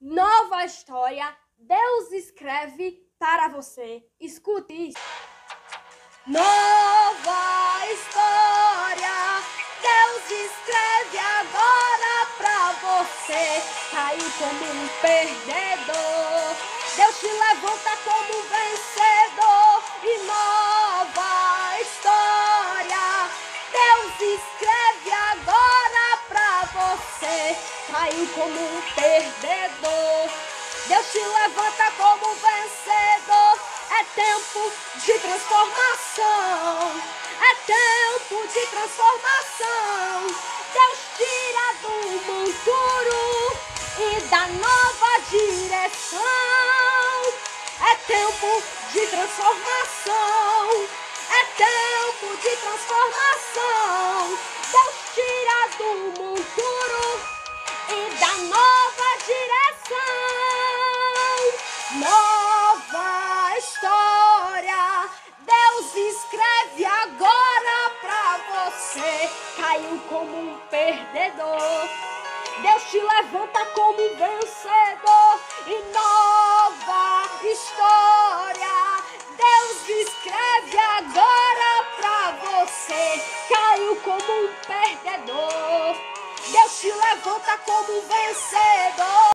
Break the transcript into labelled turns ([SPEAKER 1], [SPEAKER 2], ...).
[SPEAKER 1] Nova história, Deus escreve para você. Escute isso. Nova história, Deus escreve agora pra você. Caiu como um perdedor, Deus te levanta como um vencedor. E nova história, Deus escreve agora pra você. Caiu como um perdedor, Deus te levanta como um vencedor. É tempo de transformação, é tempo de transformação. Deus tira do monturo e dá nova direção. É tempo de transformação, é tempo de transformação. Deus tira do monturo e dá nova direção. Nova história, Deus escreve agora pra você. Caiu como um perdedor, Deus te levanta como um vencedor. E nova história, Deus escreve agora pra você. Caiu como um perdedor, Deus te levanta como um vencedor.